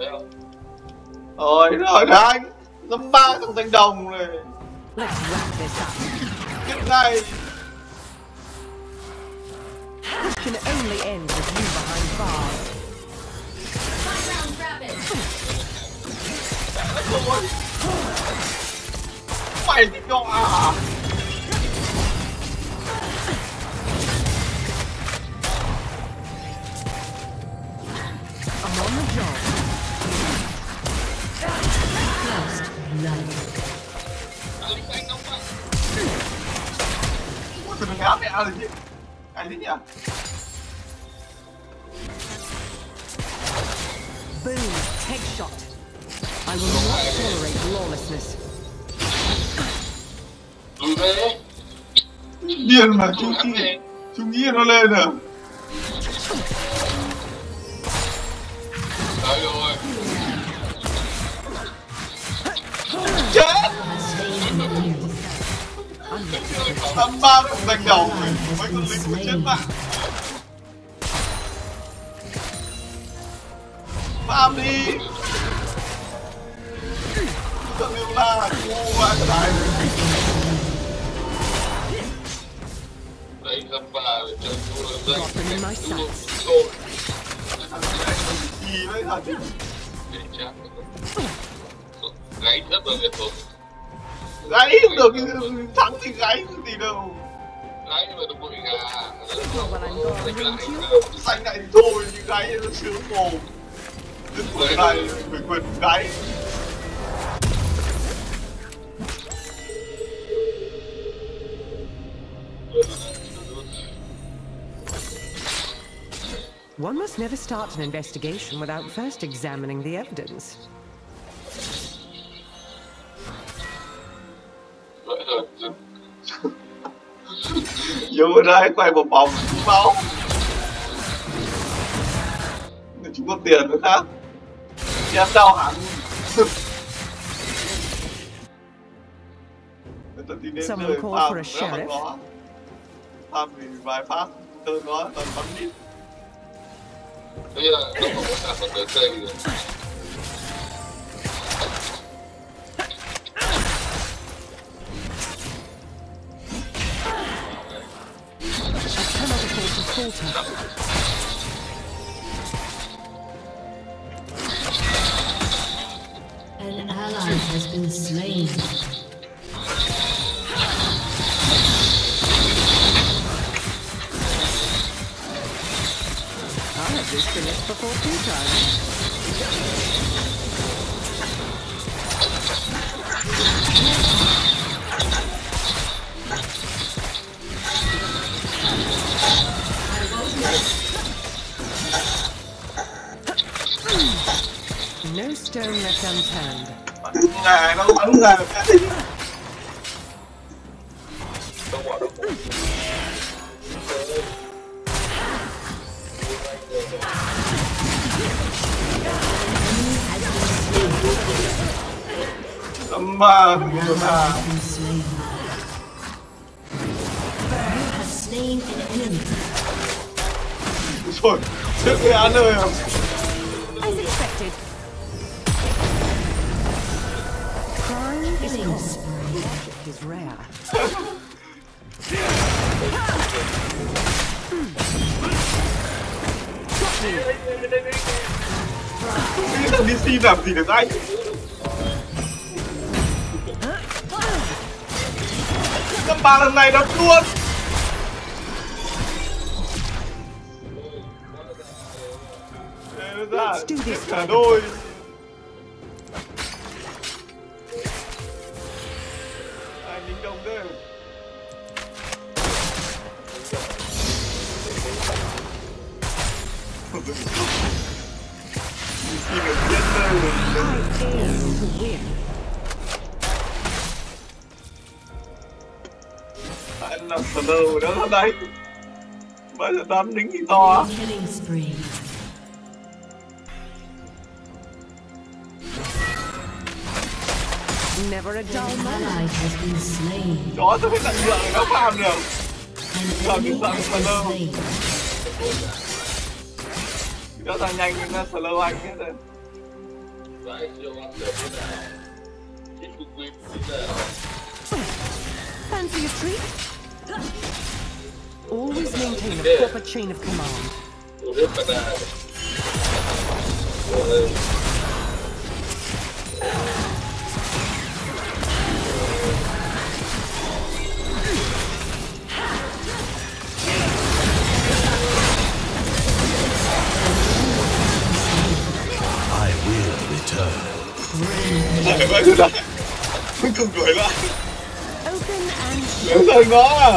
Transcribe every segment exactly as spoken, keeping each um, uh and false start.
Rồi rồi anh dăm ba thằng danh đồng này tiếp ngay. Can only end with you behind bars. Mày thì cho à? I'm on the job. First blood. Đừng áp mẹ rồi chứ. Ai thế nhỉ? Boom, headshot. I will not tolerate lawlessness. Điên mà chú nghĩ, chú nghĩ nó lên à? Chết! Thăm ba thằng danh đầu mình, mấy con lính của chết bạn. Farm đi! Thằng yêu la, ngu vãi cả đáy. Đấy, dăm ba để chơi chú là dây. Gì đấy thật? Để chắc. Gáy rất là biệt thôi. Gáy không được, thắng thì gáy gì đâu. Gáy mà được bụi gà. Xanh lại thì thôi, nhưng gáy nó sướng mồm. Đừng quyền này, phải quyền gáy. One must never start an investigation without first examining the evidence. Vô đây quay một vòng máu. Để chúng có tiền nữa khác. Em đau hẳn. Someone called for a sheriff. Farm thì vài phát tôi có toàn bắn nít. Bây giờ nó không có cả một cái cây rồi. An ally has been slain. I have this finished before tea time. No stone left unturned. Ngài nó bắn ra được cái gì? Tầm ba người ta. Rồi, chết cái án ơi à? As expected. Crime is common. Magic is rare. Cái thằng đê xê làm gì được anh? Năm ba lần này đập luôn. Ra cả đôi. Anh lính đông đây. Anh làm sờ lơ đó ở đây. Bây giờ đám lính gì to. Never a dull moment. Đó tôi phải tận dụng nó farm được. Giờ cái dạng sờ lơ. Đó là nhanh nhưng nó sờ lơ anh hết rồi. Fancy a treat? Always maintain a proper chain of command. I will return. Lại vậy thôi. Mình cùng đuổi lại. Open and Để rời nó à.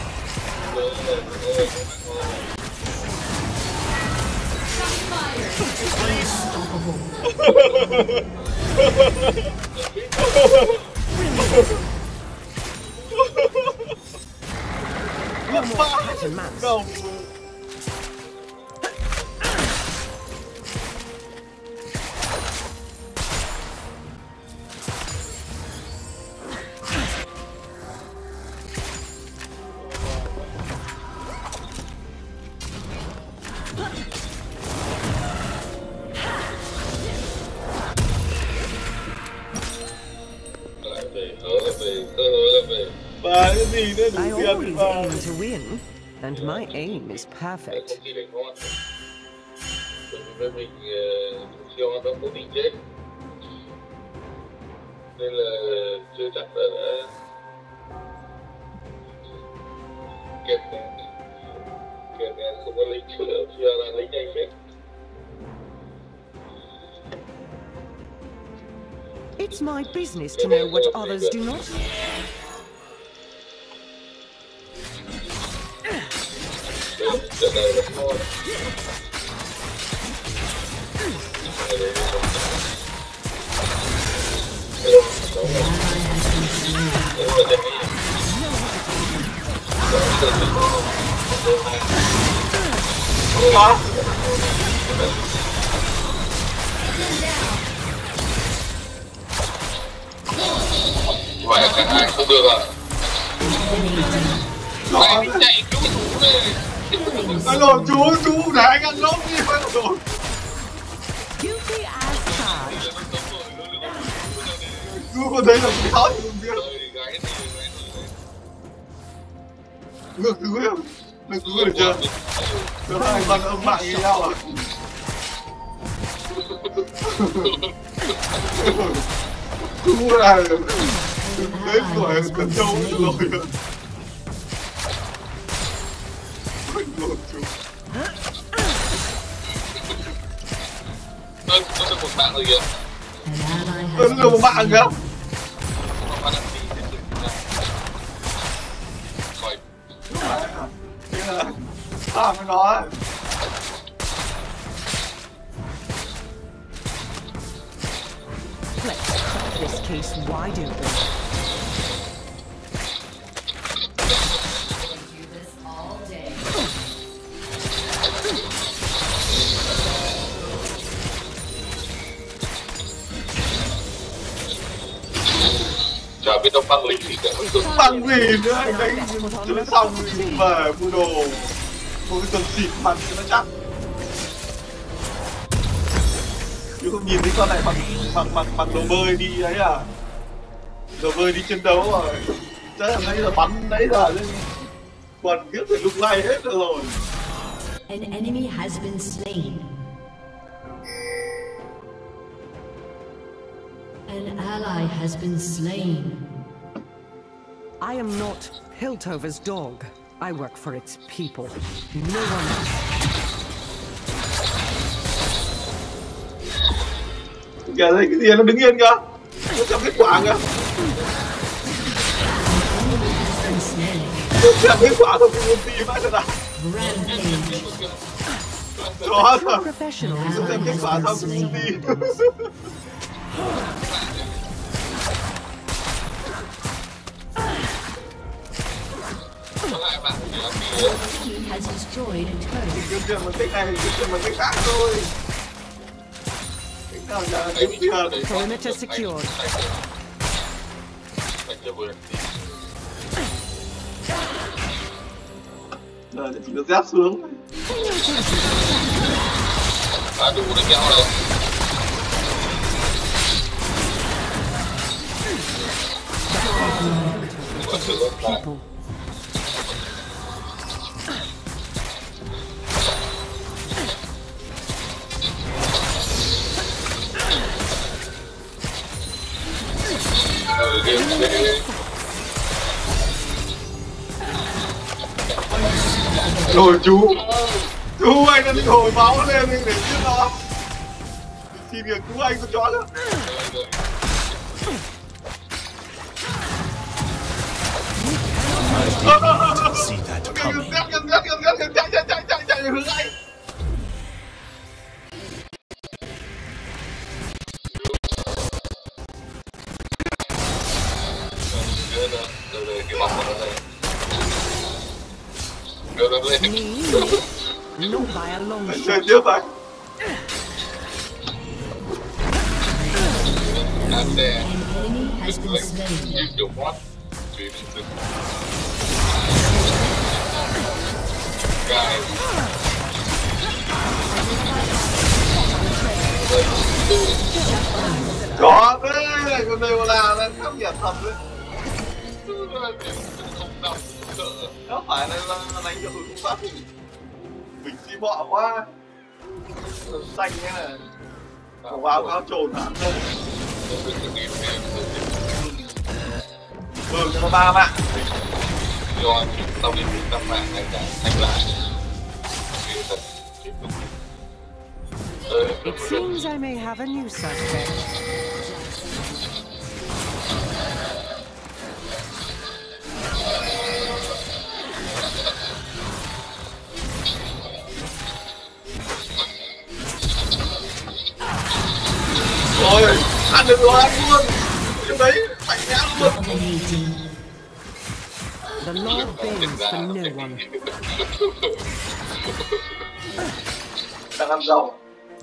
no more cat and mouse. Không. Bà cái gì nữa I đủ tiền always mà. aim to win, and my aim is perfect. Công ty này ngon. Bởi vì mình siêu nó cố tình chết. Nên là chưa chắc là đã kẹt kẹt không có lính chưa chưa là lính nhanh hết. It's my business to know what others do not. Trận này là ngon. Hả? Vậy cả hai không được à? Mày chạy cứu chú đi. Anh lộn chú, chú để anh ăn lốp đi, anh lộn. Guilty as charged. Chú có thấy là chú tháo thì không biết. Ngược cứu em. Ngược cứu được chưa? Nếu hai con âm mạng với nhau à? Chú là đến tuổi cần châu rồi. Lộn chú. Nó nó được một bạn rồi kìa. Nó được một bạn kìa. Nó đang đi đến từng khỏi. Thế là à với nó ấy. Let's crack this case wide open. Chả biết đâu băng lính gì cả. Băng gì nữa, anh đánh cho nó xong thì về mua đồ. Một cái tuần xịt mặt cho nó chắc. Chứ không nhìn thấy con này mặc mặc mặc mặc đồ bơi đi ấy à. Đồ bơi đi chiến đấu rồi. Chắc là nãy giờ bắn nãy giờ lên quần kiếp thì lung lay hết rồi. An enemy has been slain. An ally has been slain. I am not Piltover's dog. I work for its people. No one else. Kìa đây cái gì nó đứng yên kìa. Nó xem kết quả kìa. Nó xem kết quả thôi không tìm ai thật à. Đó thật. Nó xem kết quả xong không tìm. Has destroyed a turret. Kiếm tiền bằng cách này, kiếm tiền bằng cách khác thôi. Cách nào là kiếm tiền. Perimeter secured. Giờ chỉ được giáp xuống. À, đủ để kéo rồi. people. Rồi chú, chú anh đang hồi máu lên để giết nó. Xin việc cứu anh con chó nữa. See that coming. Chạy chạy chạy chạy chạy hướng anh. Me? Not by a long Anh shot. chơi tiếp anh. An enemy has been slain. Có đấy, con này là đang khám nghiệm thật đấy. Nó phải là đánh hiệu ứng phát. Mình xí bọ quá. Xanh thế này. Có áo áo trồn hẳn thôi. Ừ, cho nó ba mạng. Do tao đi năm mạng anh đã anh lại. It seems I may have a new suspect. Rồi, ăn được rồi, ăn luôn. Trong đấy, mạnh mẽ luôn. The Lord begs for no one. Đang ăn rau.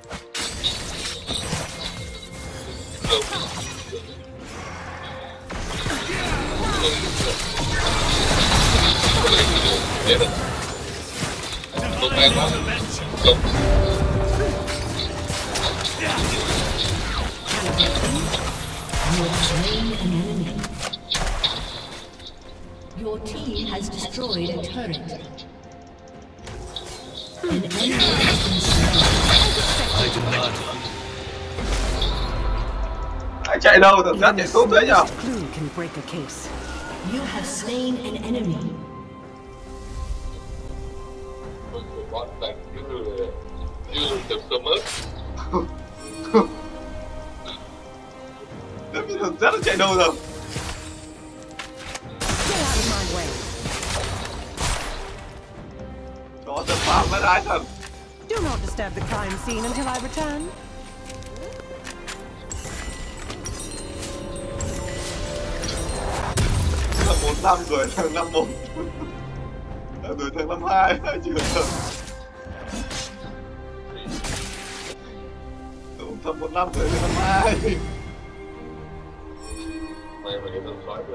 Không em lắm. Không. You have slain an enemy. Your team has destroyed a turret. An enemy has been slain. I do not. Anh chạy đâu, thật ra chạy tốt thế nhở? Clue can break a case. You have slain an enemy. Bọn đánh như như từ sớm ớt. Thật ra nó chạy đâu rồi? Get out of my way. Chó thật phạm với ái thật. Do not disturb the crime scene until I return. Là bốn năm rồi, thằng năm một. Rồi thằng năm hai, chưa được. Thằng một năm rồi, thằng năm hai. Mày mà cái thằng sói được.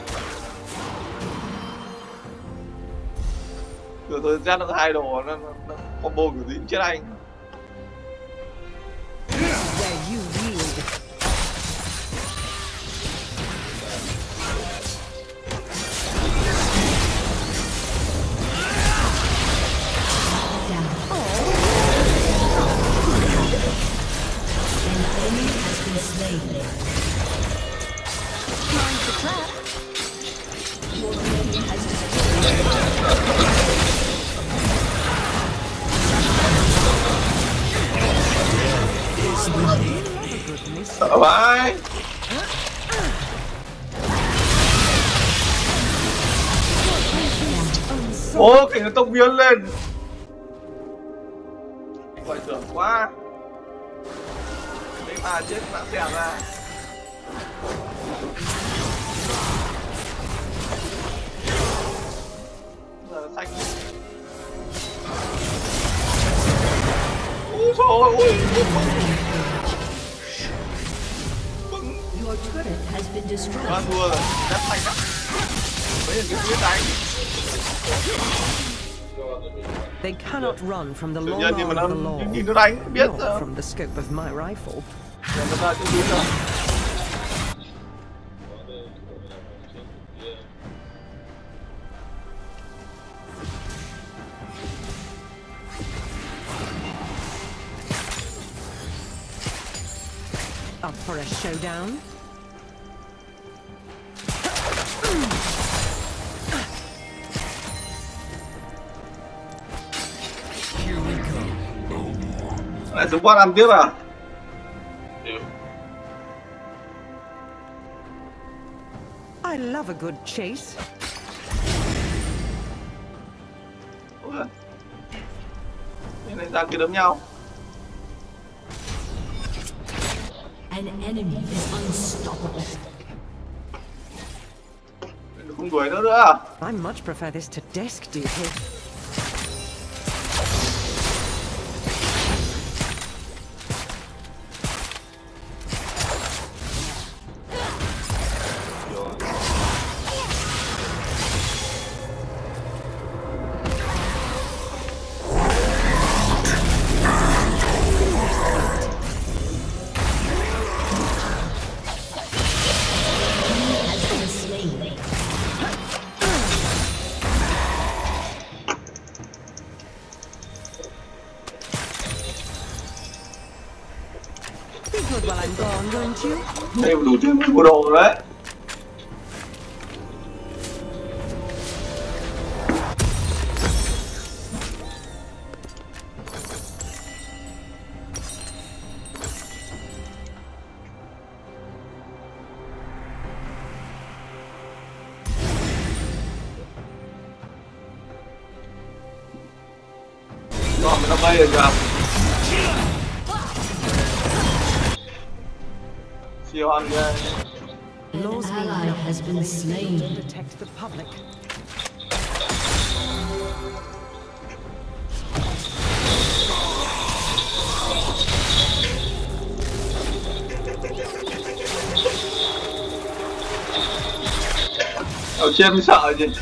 Rồi thời gian nó hai đồ, nó, nó, nó combo kiểu gì cũng chết anh. Where you yield. Down. An enemy has been slain. Mind the trap. Your team has destroyed. Sợ vãi. Ô, cảnh nó tông biến lên. Anh gọi tưởng quá. Đấy mà chết mạng xẻng ra. Giờ xanh. Ôi trời ơi. Your turret has been destroyed. Nó thua rồi, rất xanh lắm. Mấy cái phía đánh. They cannot run from the Tự long nhiên thì arm mà of nó the law. nhìn nó đánh, biết Not rồi. from the scope of my rifle. Để nó ra chỗ đúng rồi. Up for a showdown? Here we go. Lại dùng bot ăn tiếp à? I love a good chase. Ủa? Cái này ra kia đấm nhau. An enemy is unstoppable. Không đuổi nữa nữa. I much prefer this to desk duty. Be good while I'm gone, won't you? Đây đủ trên mười bộ độ rồi đấy. Rồi mình đã bay rồi kìa. Siêu ăn ghê. An Laws being ally made has been slain. to protect the public. Ở trên mới sợ gì.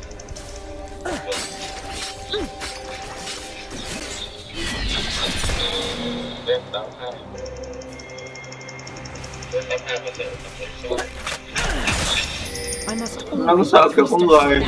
Đem tám hai. Đem tám hai và sẽ số. I must Nó sợ kiểu con người.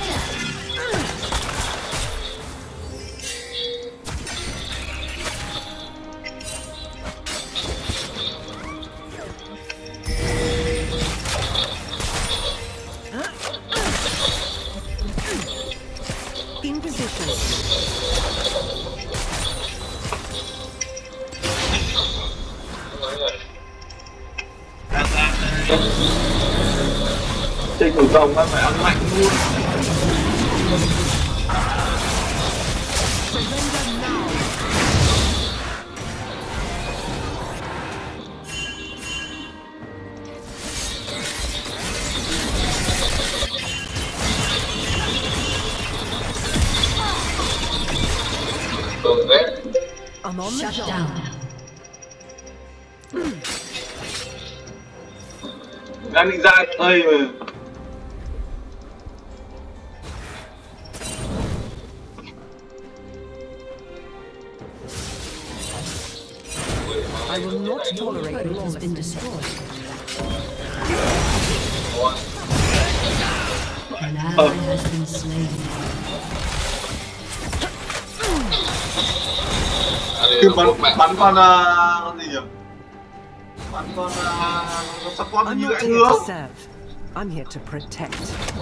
in position. Trên thủ công nó phải ăn mạnh luôn. I'm on the Shut job. down. Đang định ra đây mà. I will not tolerate Turret has been lawlessness. destroyed. An Oh. ally has been slain. Cứ bắn bắn con uh, con gì nhỉ? Bắn con uh, con sắp con I'm như not gãy here ngứa. to serve. I'm here to protect.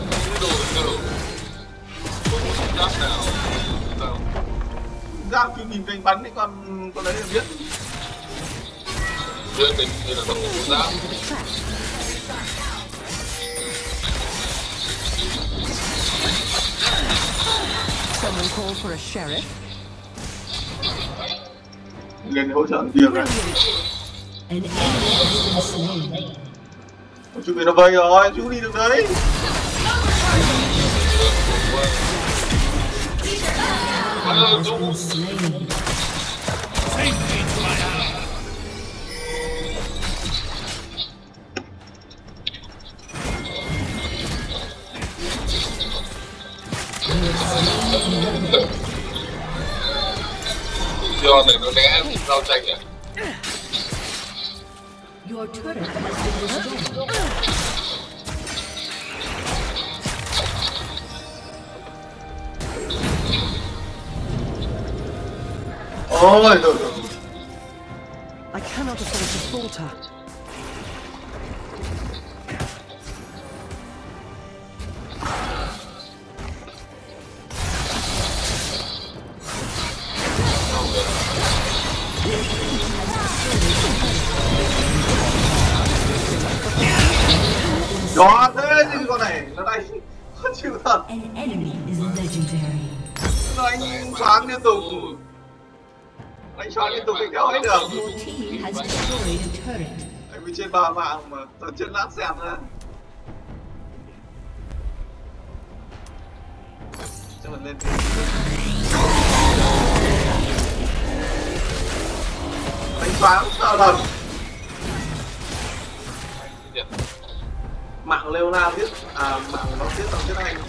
Ra khi nhìn kênh bắn thì con con đấy là biết. Giữa mình như là con ngủ giáp. Into the trap. Someone call for a sheriff. Lên hỗ trợ tiền này. An enemy has been slain. Chú bị nó vây rồi, chú đi được đấy. Has been slain. Cho này nó né rau chanh à? Your turret has been destroyed. Ôi rồi rồi. I cannot afford to falter. Đó thế chứ con này nó đánh khó chịu thật. An enemy is legendary. Nó đánh choáng liên tục. Đánh choáng liên tục thì đéo hết được. Your team has destroyed a turret. Anh bị trên ba mạng mà toàn chân lát xẹt ra. Chắc là lên đánh choáng sợ thật. Mạng Leona biết à mạng nó biết bằng tiếng Anh.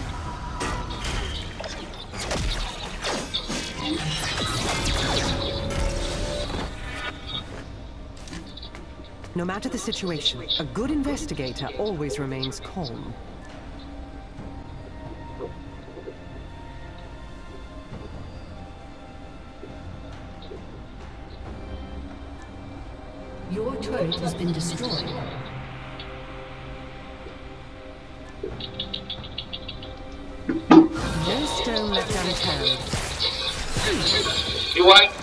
No matter the situation, a good investigator always remains calm. Your turret has been destroyed. No stone left unturned. Yêu anh.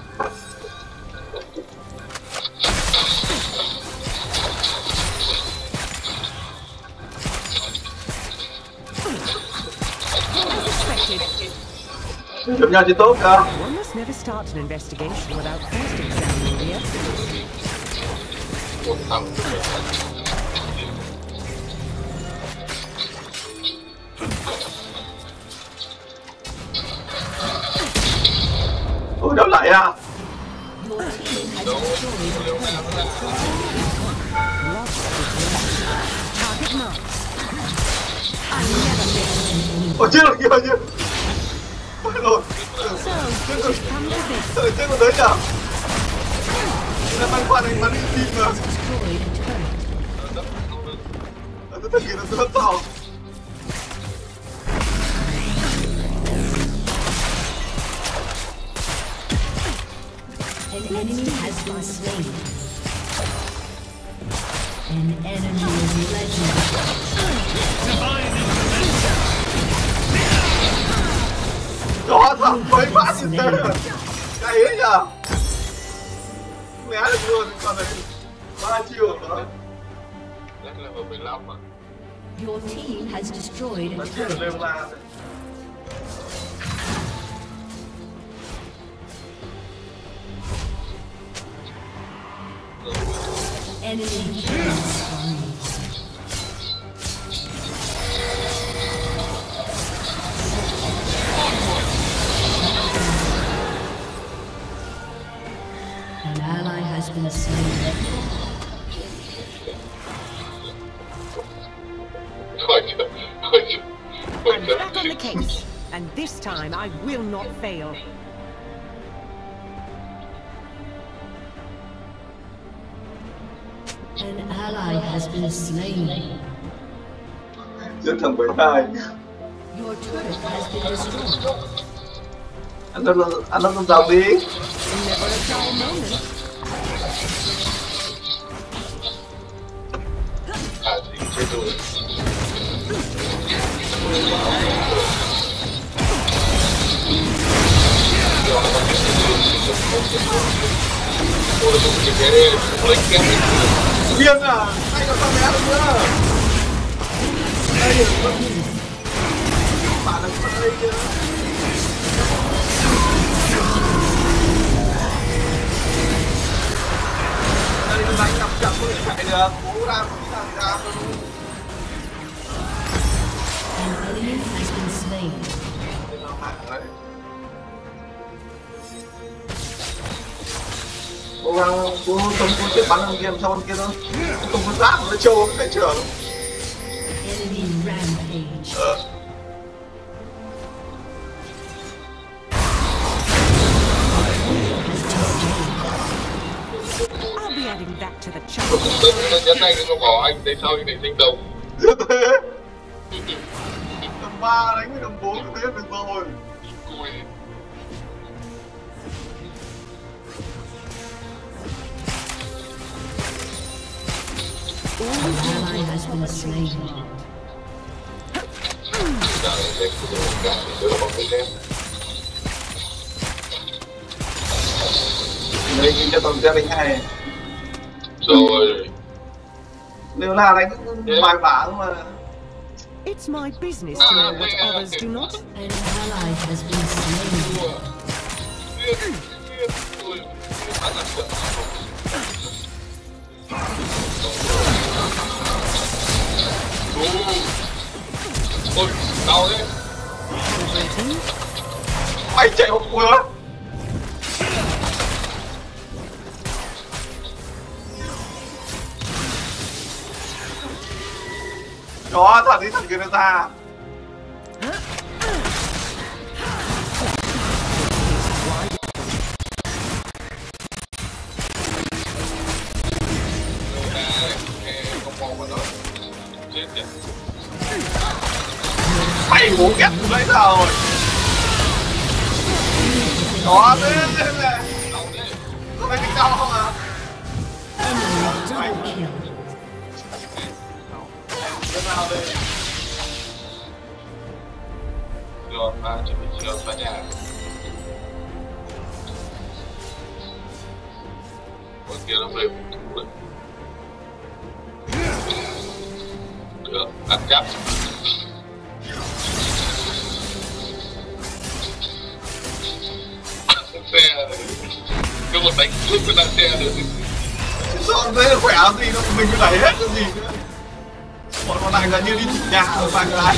Chụp nhau chỉ tốt cơ. One must never start an investigation without first examining the evidence. Một thằng. Ôi đâu lại à? Your team has destroyed a turret. Target marked. I never miss. Ôi chết rồi kìa chứ. Ôi rồi. So, it's come to this. Trời chết còn đấy nhở? Nó bắn qua đánh bắn đi tim mà. Destroyed a turret. Tôi thật kìa nó rất to. An enemy has been slain. An enemy is legendary. Đó thằng mấy phát như thế. Cái ấy nhở? Né được luôn, còn này ba chiều nữa. Rất là vào mười lăm mà. Your team has destroyed a Nó chưa turret. lên la. Enemy killing spree. An ally has been slain. Thôi chứ, thôi chứ. Thôi I'm chứ. back on the case, and this time I will not fail. An ally has been slain. Giết thằng bảy hai. Your turret has been destroyed. Ăn nó ăn nó con dao đi. Never a dull moment. À gì chơi rồi. Điên à, anh còn sao bé được nữa. Đây là bạn là con đây kia. Đây nó đánh nằm chậm mới chạy được, cố ra cũng làm ra luôn. An enemy has been slain. Nó hạng đấy. Cố gắng cố không có chết bắn thằng kia sau con kia thôi, không có giáp nó trâu cái trường. Enemy rampage. Ờ. I'll be adding that to the chart. Nó nhấn anh nó bỏ anh tới sau như này sinh đồng. Như thế. Tầm ba đánh với tầm bốn như thế được rồi. Cùi. An ally has been slain. Trời ơi, cái đồ cả thì đỡ bóng cái em. Đây cho tầm gia đình này. Rồi. Đều là đánh bài bản mà. It's my business to know what others do not. An ally has been slain. Ôi, đau đấy. Mày chạy một cua. Đó, thật đi thật kia nó ra. Mày muốn ghét lấy rồi. Đó, thế thế này. Có phải cái đau không à? Double kill. Cái nào đây? Rồi, à, chuẩn bị chiều vào nhà. Con kia nó về một thủ đấy. Được, ăn chắc. Xe cứ một đánh cướp cái xe được. Sao thế khỏe gì đâu, mình cứ đẩy hết cái gì nữa. Bọn con này là như đi chủ nhà ở vài cái.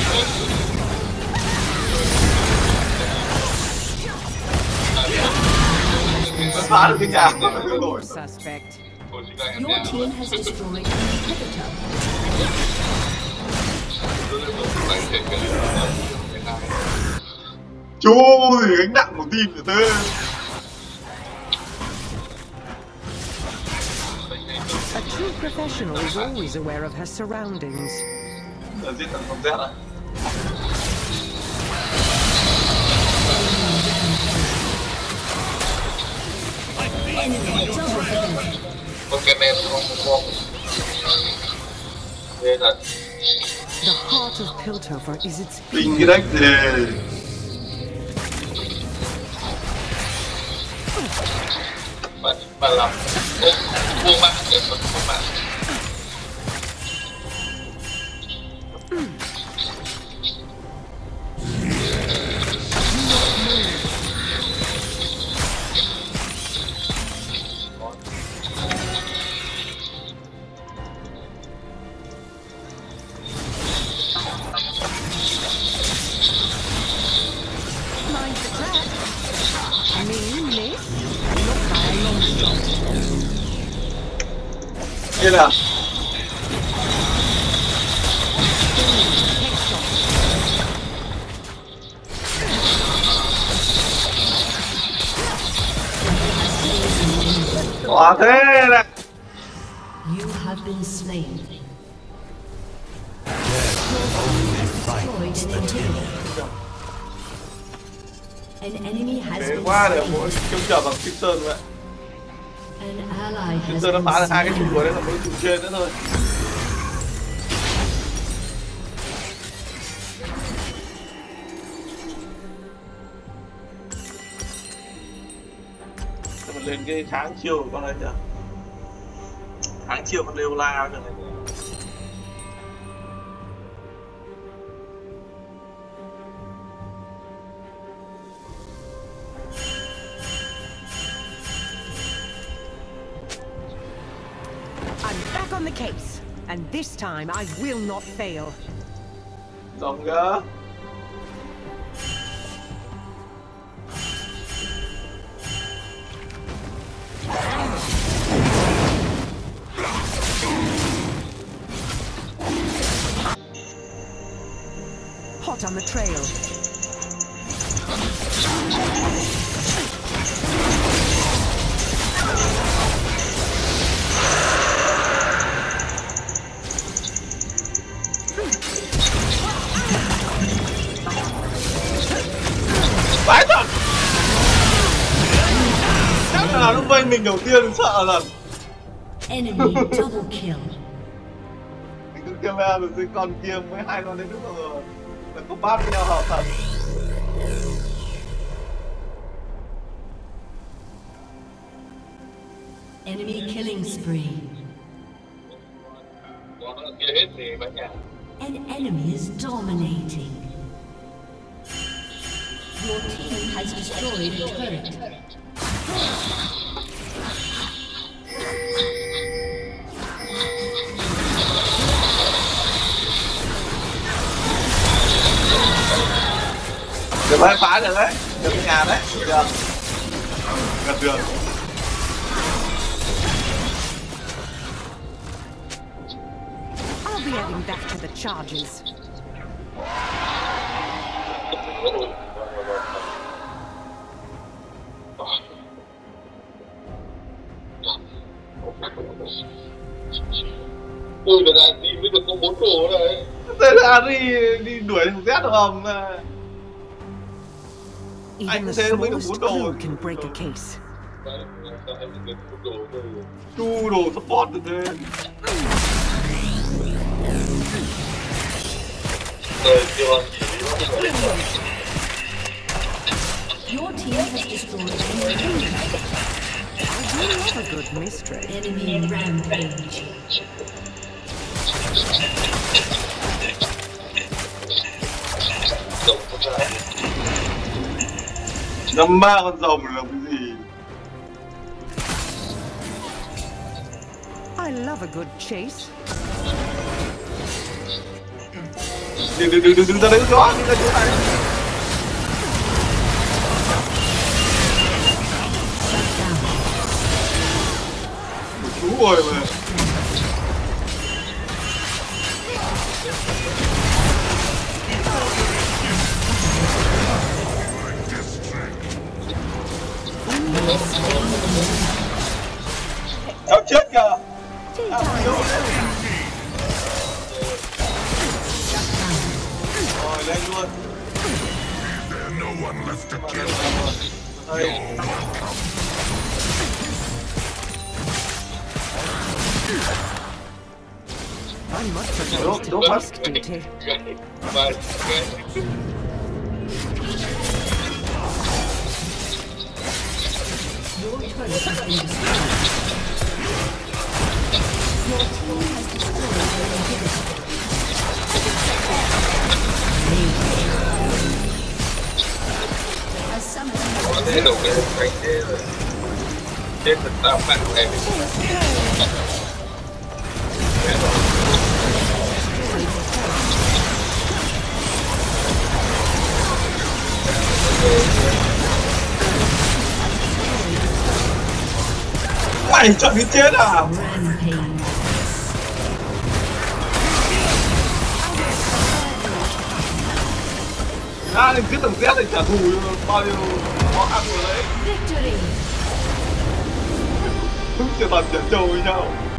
Nó phá được cái nhà. Suspect. Your team has destroyed an inhibitor. Chú thì gánh nặng một team của tớ. A true professional is always aware of her surroundings. Giờ giết thằng con Z à? Con cái này không có đây là The heart of Piltover is its Bình cái đánh gì? bạn bạn làm buông mạng để mà buông mạng. mind the trap. Me, miss. Not by a long shot. Như nào? Quả thế này. You have been slain. Frightens the timid. An enemy has Thế been quá để slain. mỗi chống chờ bằng Kim Sơn vậy. An ally Kim has Sơn nó been phá được hai cái trụ slain. cuối đấy là mỗi trụ trên nữa thôi. Để mình lên cái kháng chiêu của con này chưa? Kháng chiêu con lêu la rồi này. I'm back on the case, and this time I will not fail. Dòng gỡ. Hot on the trail. Vãi thật. Chắc là lúc vây mình đầu tiên sợ là Enemy double kill. mình cứ kêu ra rồi dưới con kia với hai con đến lúc rồi là có bát với nhau hợp thật. Enemy killing spree. Có nó kia hết thì bắn nhà. An enemy is dominating. Your team has destroyed a turret. Được đấy, phá được đấy, được cái nhà đấy, được, gần được. I'll be adding that to the charges. Ui, được à, đi mới được có bốn đồ đấy. Thế là đi đi đuổi thằng Z được không? Even the Anh mới được smallest bốn đồ. clue can break a case. Chu đồ support được đấy. Your team has destroyed a turret. I do love a good mystery. Enemy rampage. Năm ba con rồng là cái gì? I love a good chase. Đừng đừng đừng đừng đừng ra đấy cho, đừng ra chỗ này. Chú rồi mà. Cháu chết kìa. Rồi lên luôn. Đây. I must have Don't- lost to don't task duty. Your turret has been destroyed. Your team has destroyed your inhibitor. A summoner Thế đầu cái cái thế rồi. Chết thật tao bạn này. Mày chọn cái chết à? rampage. À, cứ thằng Z này trả thù bao nhiêu khó khăn rồi đấy. Victory. Chúng sẽ toàn trả trâu với nhau.